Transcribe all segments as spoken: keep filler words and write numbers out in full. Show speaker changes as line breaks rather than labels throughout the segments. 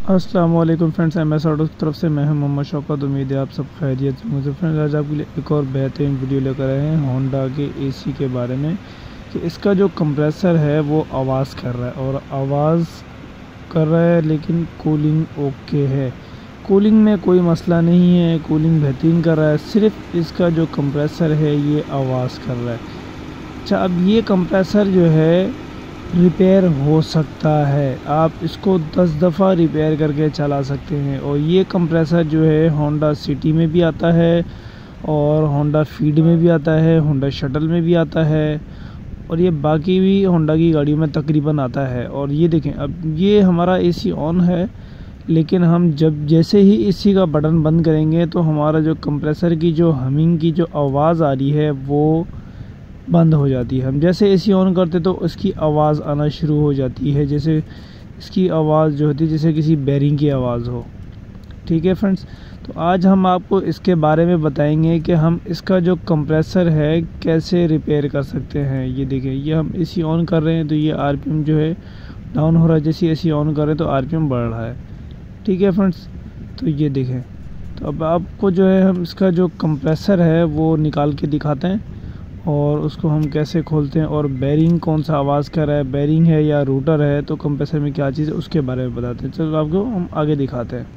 अस्सलाम वालेकुम friends, M S auto की तरफ से मैं हूं मोहम्मद शौकत। उम्मीद है आप सब खैरियत से होंगे। फ्रेंड्स, आज आपके लिए एक और बेहतरीन वीडियो लेकर आए हैं होंडा के एसी के बारे में कि इसका जो कंप्रेसर है वो आवाज़ कर रहा है और आवाज़ कर रहा है लेकिन कूलिंग ओके है। कूलिंग में कोई मसला नहीं है, कूलिंग बेहतरीन कर रहा है, सिर्फ इसका जो कंप्रेसर है ये आवाज़ कर रहा है। अच्छा, अब ये कंप्रेसर जो है रिपेयर हो सकता है, आप इसको दस दफ़ा रिपेयर करके चला सकते हैं। और ये कंप्रेसर जो है होंडा सिटी में भी आता है और होंडा फीड में भी आता है, होंडा शटल में भी आता है और ये बाकी भी होंडा की गाड़ियों में तकरीबन आता है। और ये देखें, अब ये हमारा एसी ऑन है, लेकिन हम जब जैसे ही एसी का बटन बंद करेंगे तो हमारा जो कंप्रेसर की जो हमिंग की जो आवाज़ आ रही है वो बंद हो जाती है। हम जैसे एसी ऑन करते तो उसकी आवाज़ आना शुरू हो जाती है, जैसे इसकी आवाज़ जो होती है जैसे किसी बैरिंग की आवाज़ हो। ठीक है फ्रेंड्स, तो आज हम आपको इसके बारे में बताएंगे कि हम इसका जो कंप्रेसर है कैसे रिपेयर कर सकते हैं। ये देखिए, ये हम एसी ऑन कर रहे हैं तो ये आरपीएम जो है डाउन हो रहा है, जैसे एसी ऑन कर रहे हैं तो आरपीएम बढ़ रहा है। ठीक है फ्रेंड्स, तो ये देखें, तो अब आपको जो है हम इसका जो कंप्रेसर है वो निकाल के दिखाते हैं और उसको हम कैसे खोलते हैं और बैरिंग कौन सा आवाज़ कर रहा है, बैरिंग है या रूटर है, तो कंप्रेसर में क्या चीज़ है उसके बारे में बताते हैं। चलो आपको हम आगे दिखाते हैं।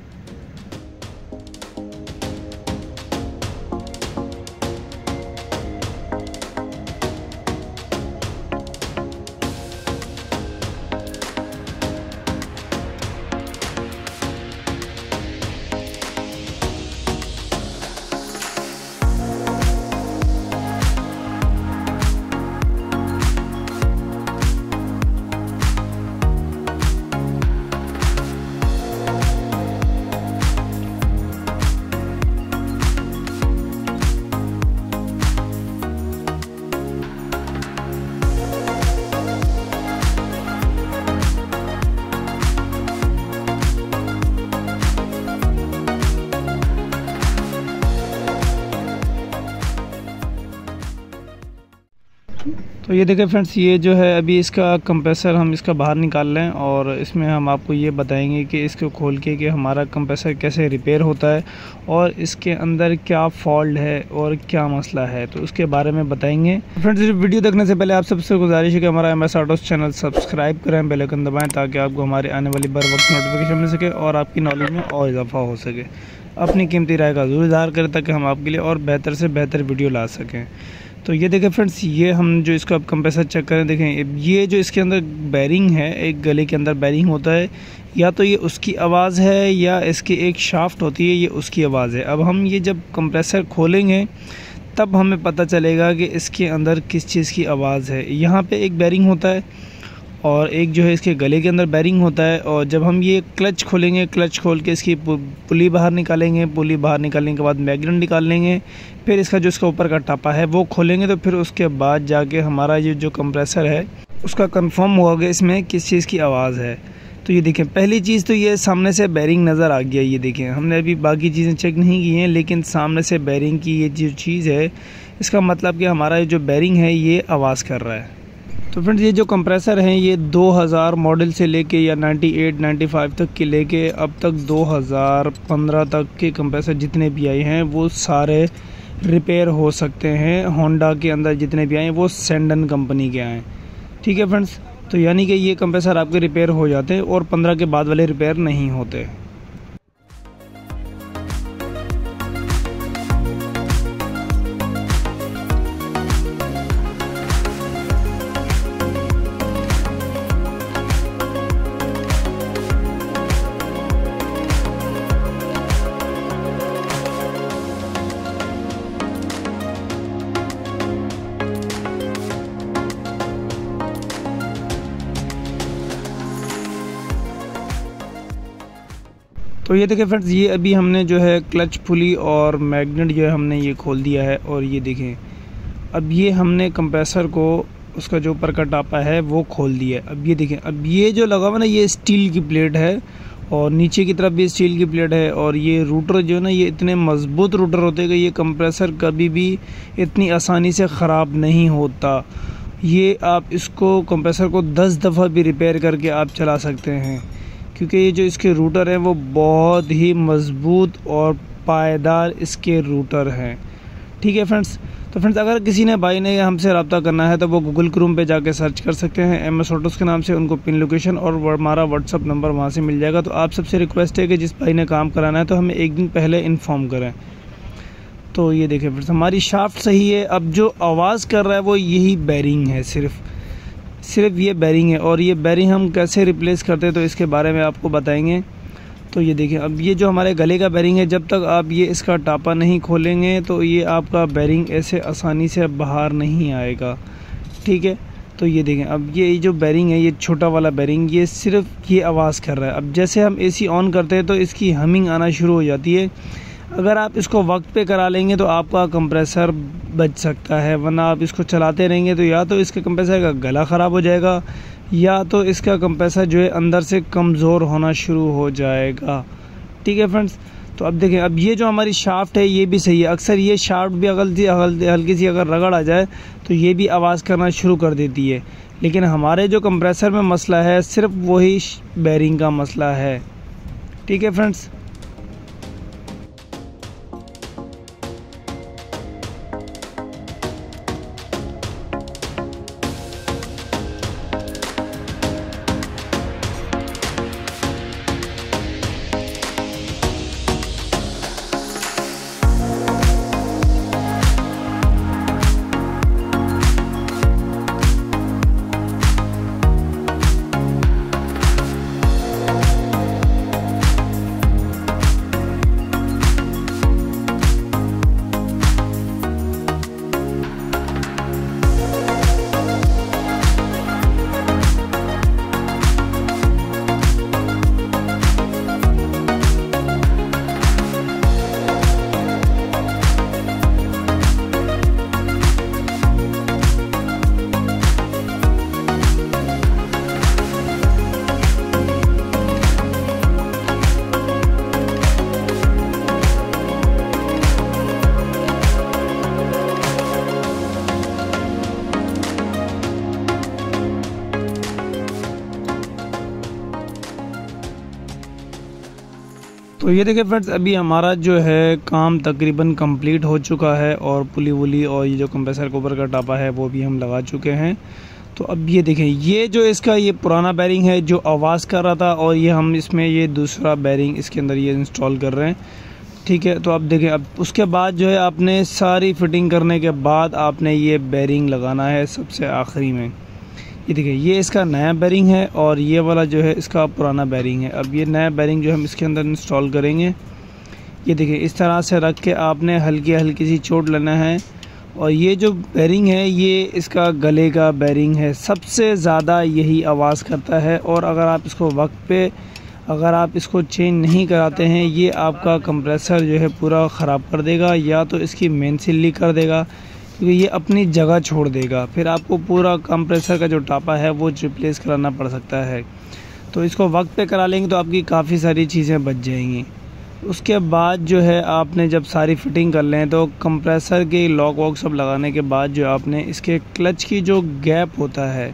तो ये देखें फ्रेंड्स, ये जो है अभी इसका कंप्रेसर हम इसका बाहर निकाल लें और इसमें हम आपको ये बताएंगे कि इसको खोल के कि हमारा कंप्रेसर कैसे रिपेयर होता है और इसके अंदर क्या फॉल्ट है और क्या मसला है, तो उसके बारे में बताएंगे। फ्रेंड्स, वीडियो देखने से पहले आप सबसे गुजारिश है कि हमारा M S Autos channel subscribe करें, बेल आइकन दबाएँ ताकि आपको हमारे आने वाली बर वक्त नोटिफिकेशन मिल सके और आपकी नॉलेज में और इजाफा हो सके। अपनी कीमती राय का जरूर इज़हार करें ताकि हम आपके लिए और बेहतर से बेहतर वीडियो ला सकें। तो ये देखें फ्रेंड्स, ये हम जो इसका अब कंप्रेसर चेक करें, देखें ये जो इसके अंदर बैरिंग है, एक गले के अंदर बैरिंग होता है, या तो ये उसकी आवाज़ है या इसकी एक शाफ्ट होती है, ये उसकी आवाज़ है। अब हम ये जब कंप्रेसर खोलेंगे तब हमें पता चलेगा कि इसके अंदर किस चीज़ की आवाज़ है। यहाँ पे एक बैरिंग होता है और एक जो है इसके गले के अंदर बैरिंग होता है। और जब हम ये क्लच खोलेंगे, क्लच खोल के इसकी पुली बाहर निकालेंगे, पुली बाहर निकालने के बाद मैग्नेट निकाल लेंगे, फिर इसका जो इसका ऊपर का टापा है वो खोलेंगे, तो फिर उसके बाद जाके हमारा ये जो कंप्रेसर है उसका कंफर्म होगा कि इसमें किस चीज़ की आवाज़ है। तो ये देखें, पहली चीज़ तो ये सामने से बैरिंग नज़र आ गया। ये देखें, हमने अभी बाकी चीज़ें चेक नहीं की हैं, लेकिन सामने से बैरिंग की ये जो चीज़ है इसका मतलब कि हमारा जो बैरिंग है ये आवाज़ कर रहा है। तो फ्रेंड्स, ये जो कंप्रेसर हैं ये दो हज़ार मॉडल से लेके या अट्ठानवे, पचानवे तक के लेके अब तक दो हज़ार पंद्रह तक के कंप्रेसर जितने भी आए हैं वो सारे रिपेयर हो सकते हैं। होंडा के अंदर जितने भी आए हैं वो सेंडन कंपनी के आए। ठीक है फ्रेंड्स, तो यानी कि ये कंप्रेसर आपके रिपेयर हो जाते हैं और पंद्रह के बाद वाले रिपेयर नहीं होते। तो ये देखें फ्रेंड्स, ये अभी हमने जो है क्लच पुली और मैग्नेट जो है हमने ये खोल दिया है। और ये देखें, अब ये हमने कंप्रेसर को उसका जो ऊपर का टापा है वो खोल दिया है। अब ये देखें, अब ये जो लगा हुआ ना ये स्टील की प्लेट है और नीचे की तरफ भी स्टील की प्लेट है। और ये रूटर जो है ना ये इतने मजबूत रूटर होते हैं कि ये कंप्रेसर कभी भी इतनी आसानी से ख़राब नहीं होता। ये आप इसको कंप्रेसर को दस दफ़ा भी रिपेयर करके आप चला सकते हैं, क्योंकि ये जो इसके रूटर हैं वो बहुत ही मज़बूत और पायदार इसके रूटर हैं। ठीक है फ्रेंड्स। तो फ्रेंड्स, अगर किसी ने भाई ने हमसे रब्ता करना है तो वो गूगल क्रोम पे जाके सर्च कर सकते हैं एम एस ऑटोज़ के नाम से, उनको पिन लोकेशन और हमारा व्हाट्सअप नंबर वहाँ से मिल जाएगा। तो आप सबसे रिक्वेस्ट है कि जिस भाई ने काम कराना है तो हमें एक दिन पहले इन्फॉर्म करें। तो ये देखें फ्रेंड्स, हमारी शाफ्ट सही है। अब जो आवाज़ कर रहा है वो यही बैरिंग है, सिर्फ सिर्फ ये बैरिंग है। और ये बैरिंग हम कैसे रिप्लेस करते हैं तो इसके बारे में आपको बताएंगे। तो ये देखिए, अब ये जो हमारे गले का बैरिंग है, जब तक आप ये इसका टापा नहीं खोलेंगे तो ये आपका बैरिंग ऐसे आसानी से बाहर नहीं आएगा। ठीक है। तो ये देखें, अब ये जो बैरिंग है, ये छोटा वाला बैरिंग, ये सिर्फ ये आवाज़ कर रहा है। अब जैसे हम एसी ऑन करते हैं तो इसकी हमिंग आना शुरू हो जाती है। अगर आप इसको वक्त पे करा लेंगे तो आपका कंप्रेसर बच सकता है, वरना आप इसको चलाते रहेंगे तो या तो इसके कंप्रेसर का गला ख़राब हो जाएगा या तो इसका कंप्रेसर जो है अंदर से कमज़ोर होना शुरू हो जाएगा। ठीक है फ्रेंड्स। तो अब देखें, अब ये जो हमारी शाफ्ट है ये भी सही है। अक्सर ये शाफ्ट भी अगल हल्की सी अगर रगड़ आ जाए तो ये भी आवाज़ करना शुरू कर देती है। लेकिन हमारे जो कंप्रेसर में मसला है सिर्फ वही बैरिंग का मसला है। ठीक है फ्रेंड्स। तो ये देखिए फ्रेंड्स, अभी हमारा जो है काम तकरीबन कंप्लीट हो चुका है और पुली वुली और ये जो कंप्रेसर कवर का टापा है वो भी हम लगा चुके हैं। तो अब ये देखें, ये जो इसका ये पुराना बैरिंग है जो आवाज़ कर रहा था और ये हम इसमें ये दूसरा बैरिंग इसके अंदर ये इंस्टॉल कर रहे हैं। ठीक है। तो अब देखें, अब उसके बाद जो है आपने सारी फिटिंग करने के बाद आपने ये बैरिंग लगाना है सबसे आखिरी में। ये देखिए, ये इसका नया बैरिंग है और ये वाला जो है इसका पुराना बैरिंग है। अब ये नया बैरिंग जो हम इसके अंदर इंस्टॉल करेंगे। ये देखिए, इस तरह से रख के आपने हल्की हल्की सी चोट लेना है। और ये जो बैरिंग है ये इसका गले का बैरिंग है, सबसे ज़्यादा यही आवाज़ करता है। और अगर आप इसको वक्त पे अगर आप इसको चेंज नहीं कराते हैं ये आपका कंप्रेसर जो है पूरा ख़राब कर देगा, या तो इसकी मेन सील लीक कर देगा क्योंकि ये अपनी जगह छोड़ देगा। फिर आपको पूरा कंप्रेसर का जो टापा है वो रिप्लेस कराना पड़ सकता है। तो इसको वक्त पे करा लेंगे तो आपकी काफ़ी सारी चीज़ें बच जाएंगी। उसके बाद जो है आपने जब सारी फिटिंग कर लें तो कंप्रेसर के लॉक वॉक सब लगाने के बाद जो आपने इसके क्लच की जो गैप होता है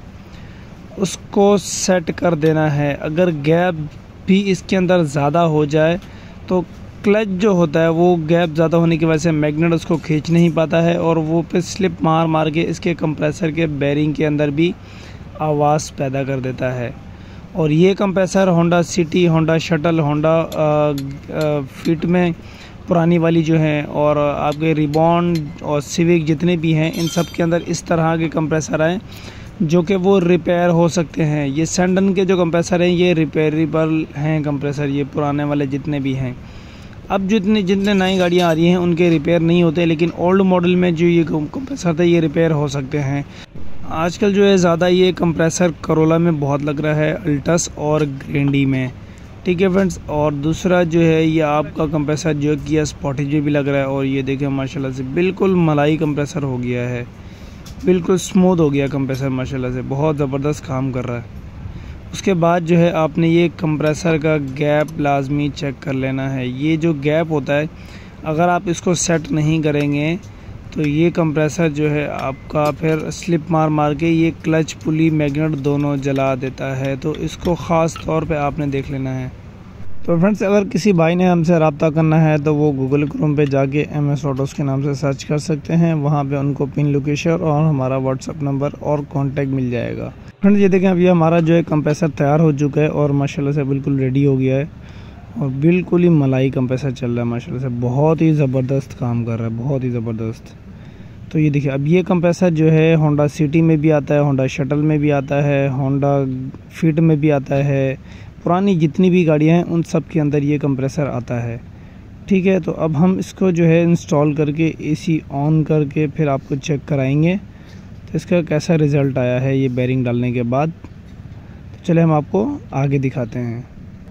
उसको सेट कर देना है। अगर गैप भी इसके अंदर ज़्यादा हो जाए तो क्लच जो होता है वो गैप ज़्यादा होने की वजह से मैग्नेट उसको खींच नहीं पाता है और वो फिर स्लिप मार मार के इसके कंप्रेसर के बैरिंग के अंदर भी आवाज़ पैदा कर देता है। और ये compressor Honda City, Honda Shuttle, Honda Fit में पुरानी वाली जो हैं और आपके रिबॉन्ड और सिविक जितने भी हैं इन सब के अंदर इस तरह के कंप्रेसर आए जो कि वो रिपेयर हो सकते हैं। ये सैंडन के जो कंप्रेसर हैं ये रिपेयरेबल हैं कंप्रेसर, ये पुराने वाले जितने भी हैं। अब जितने जितने नई गाड़ियाँ आ रही हैं उनके रिपेयर नहीं होते, लेकिन ओल्ड मॉडल में जो ये कंप्रेसर था ये रिपेयर हो सकते हैं। आजकल जो है ज़्यादा ये कंप्रेसर करोला में बहुत लग रहा है, अल्टस और ग्रेंडी में। ठीक है फ्रेंड्स। और दूसरा जो है ये आपका कंप्रेसर जो किया स्पॉटेज में भी लग रहा है और ये देखें माशाल्लाह से बिल्कुल मलाई कंप्रेसर हो गया है, बिल्कुल स्मूथ हो गया कंप्रेसर, माशाल्लाह से बहुत ज़बरदस्त काम कर रहा है। उसके बाद जो है आपने ये कंप्रेसर का गैप लाजमी चेक कर लेना है। ये जो गैप होता है अगर आप इसको सेट नहीं करेंगे तो ये कंप्रेसर जो है आपका फिर स्लिप मार मार के ये क्लच पुली मैग्नेट दोनों जला देता है, तो इसको ख़ास तौर पे आपने देख लेना है। तो फ्रेंड्स, अगर किसी भाई ने हमसे रब्ता करना है तो वो गूगल क्रोम पे जाके एम एस ऑटोज़ के नाम से सर्च कर सकते हैं। वहाँ पे उनको पिन लोकेशन और हमारा व्हाट्सअप नंबर और कॉन्टैक्ट मिल जाएगा। फ्रेंड्स, ये देखें अभी हमारा जो है कंप्रेसर तैयार हो चुका है और माशाल्लाह से बिल्कुल रेडी हो गया है और बिल्कुल ही मलाई कंप्रेसर चल रहा है माशाल्लाह से, बहुत ही ज़बरदस्त काम कर रहा है, बहुत ही ज़बरदस्त। तो ये देखिए, अब ये कंप्रेसर जो है होंडा सिटी में भी आता है, होंडा शटल में भी आता है, होंडा फिट में भी आता है, पुरानी जितनी भी गाड़ियां हैं उन सब के अंदर ये कंप्रेसर आता है। ठीक है, तो अब हम इसको जो है इंस्टॉल करके एसी ऑन करके फिर आपको चेक कराएंगे तो इसका कैसा रिज़ल्ट आया है ये बेरिंग डालने के बाद। तो चले हम आपको आगे दिखाते हैं।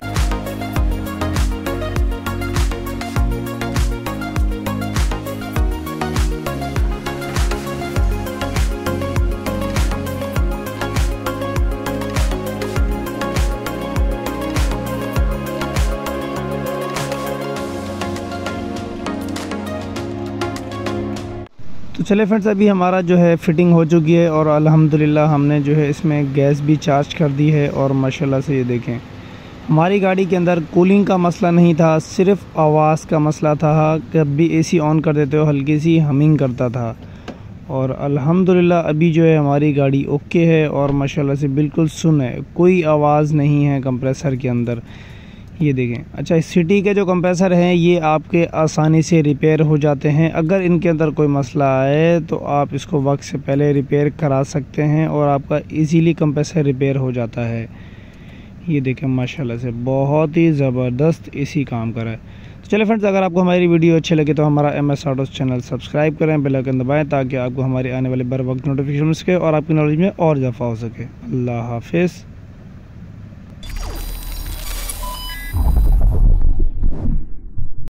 तो चले फ्रेंड्स, अभी हमारा जो है फ़िटिंग हो चुकी है और अल्हम्दुलिल्लाह हमने जो है इसमें गैस भी चार्ज कर दी है और माशाल्लाह से ये देखें हमारी गाड़ी के अंदर कूलिंग का मसला नहीं था, सिर्फ आवाज़ का मसला था। जब भी एसी ऑन कर देते हो हल्की सी हमिंग करता था और अल्हम्दुलिल्लाह अभी जो है हमारी गाड़ी ओके है और माशाल्लाह से बिल्कुल सुन है, कोई आवाज़ नहीं है कंप्रेसर के अंदर। ये देखें। अच्छा, इस सिटी के जो कंप्रेसर हैं ये आपके आसानी से रिपेयर हो जाते हैं। अगर इनके अंदर कोई मसला आए तो आप इसको वक्त से पहले रिपेयर करा सकते हैं और आपका इजीली कंप्रेसर रिपेयर हो जाता है। ये देखें माशाल्लाह से बहुत ही ज़बरदस्त एसी काम कर रहा है। तो चलिए फ्रेंड्स, अगर आपको हमारी वीडियो अच्छी लगे तो हमारा M S Autos channel subscribe करें, बेल आइकन दबाएँ ताकि आपको हमारे आने वाले बर वक्त नोटिफिकेशन मिल सके और आपकी नॉलेज में और इजाफा हो सके। अल्लाह हाफिज़।